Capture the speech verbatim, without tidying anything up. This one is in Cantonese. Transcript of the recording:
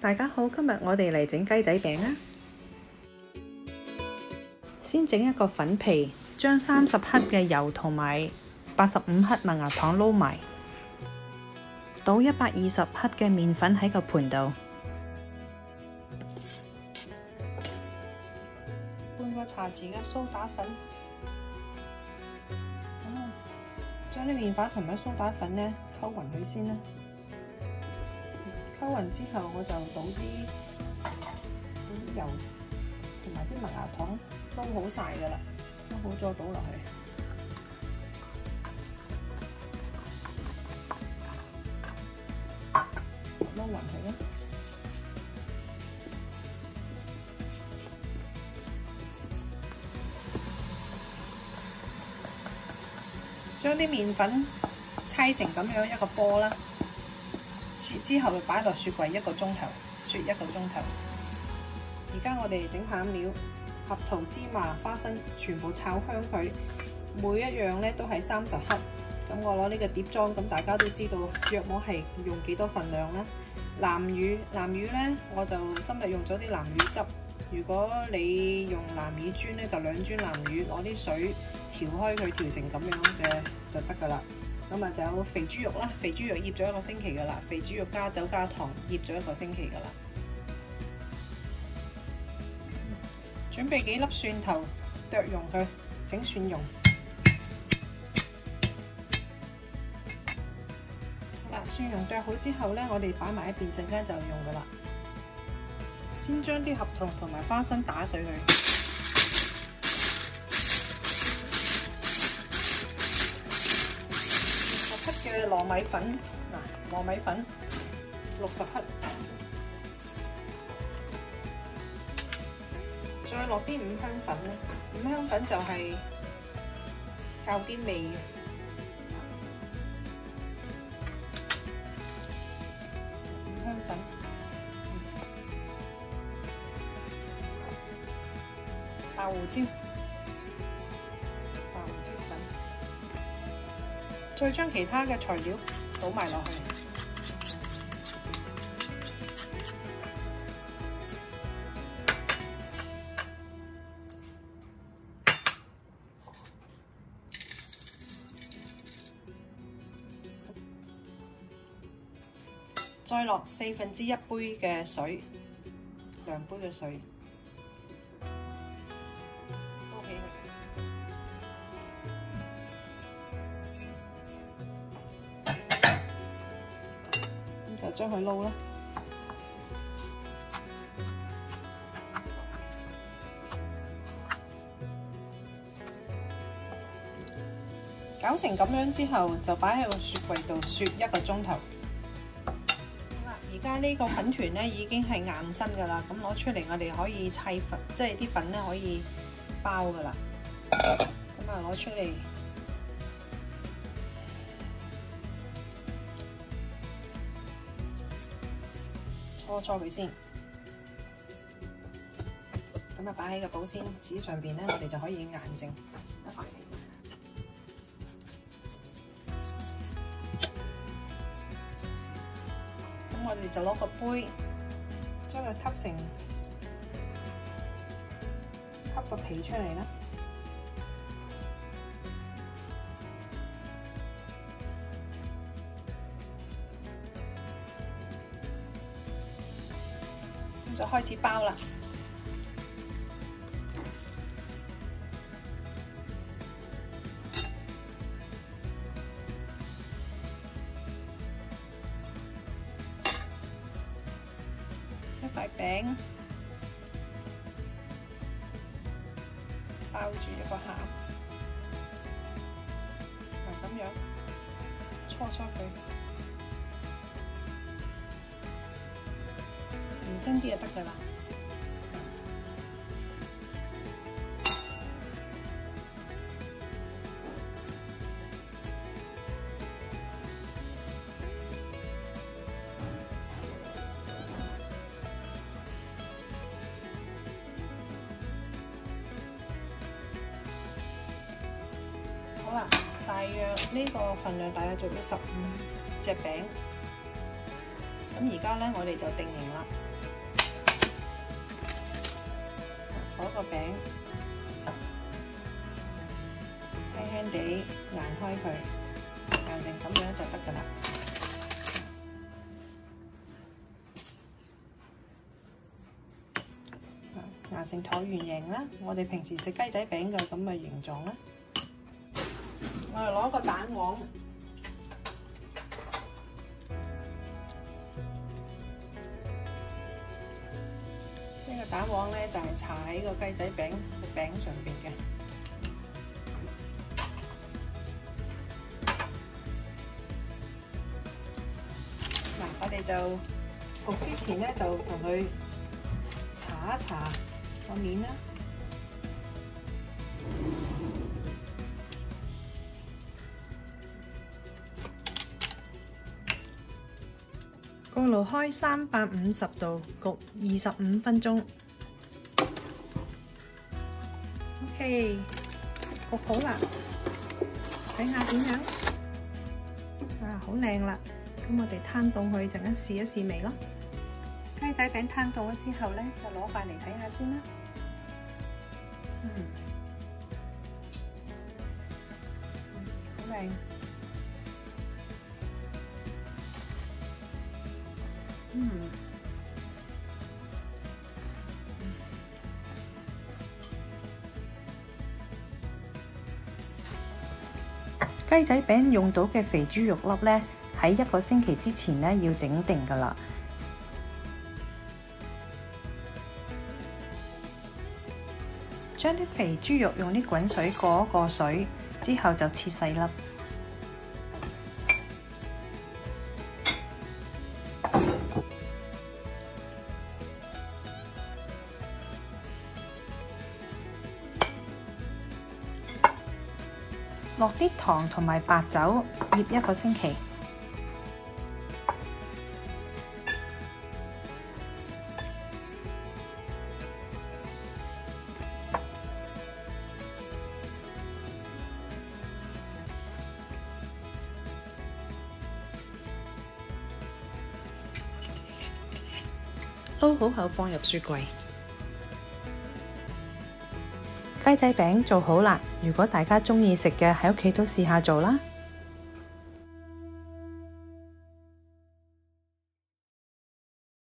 大家好，今日我哋嚟整雞仔餅啊！先整一個粉皮，將三十克嘅油同埋八十五克麥芽糖撈埋，倒一百二十克嘅麵粉喺個盤度，半個茶匙嘅蘇打粉，嗯，將啲麵粉同埋蘇打粉呢溝勻佢先啦。溝勻之後，我就倒啲倒啲油同埋啲麥芽糖撈好晒㗎啦，撈好咗倒落去，撈勻佢啦。將啲麵粉搓成咁樣一個波啦。之後擺落雪櫃一個鐘頭，雪一個鐘頭。而家我哋整餡料，合桃、芝麻、花生全部炒香佢，每一樣咧都係三十克。咁我攞呢個碟裝，咁大家都知道約莫係用幾多份量啦。南乳，南乳咧我就今日用咗啲南乳汁。如果你用南乳磚咧，就兩磚南乳，攞啲水調開佢，調成咁樣嘅就得㗎啦。咁啊，就有肥豬肉啦，肥豬肉醃咗一個星期噶啦，肥豬肉加酒加糖醃咗一個星期噶啦。準備幾粒蒜頭，剁蓉佢，整蒜蓉。好啦，蒜蓉剁好之後咧，我哋擺埋一邊，陣間就用噶啦。先將啲合桃同埋花生打碎佢。嘅糯米粉嗱，糯米粉六十克，再落啲五香粉咧。五香粉就係較啲味嘅。五香粉，白胡椒。再將其他嘅材料倒埋落去，再落四分之一杯嘅水，兩杯嘅水。就將佢撈啦，搞成咁樣之後，就擺喺個雪櫃度雪一個鐘頭。好啦，而家呢個粉團咧已經係硬身噶啦，咁攞出嚟我哋可以砌粉，即係啲粉咧可以包噶啦。咁啊攞出嚟。搓搓佢先，咁啊擺喺個保鮮紙上邊咧，我哋就可以硬成一塊。咁我哋就攞個杯，將佢吸成吸個皮出嚟啦。就開始包啦，一塊餅包住一個餡，係咁樣搓搓佢。延伸啲就得噶啦。好啦，大約呢個份量大約做咗十五隻餅。 咁而家咧，我哋就定型啦。攞個餅輕輕地硬開佢，硬成咁樣就得㗎啦。硬成橢圓形啦，我哋平時食雞仔餅嘅咁嘅形狀啦。我哋攞個蛋黃。呢個蛋黃咧就係搽喺個雞仔餅個餅上邊嘅。嗱，我哋就焗之前咧就同佢搽一搽個面啦。焗爐開三百五十度，焗二十五分鐘。OK， 焗好啦，睇下點樣？啊，好靚啦！咁我哋攤凍佢，陣間試一試味咯。雞仔餅攤凍咗之後咧，就攞塊嚟睇下先啦。嗯，好靚。嗯，雞仔餅用到嘅肥豬肉粒咧，喺一個星期之前咧要整定㗎喇。將啲肥豬肉用啲滾水過一過水，之後就切細粒。落啲糖同埋白酒，醃一個星期。撈好後放入雪櫃。雞仔餅做好啦！如果大家鍾意食嘅，喺屋企都試下做啦〜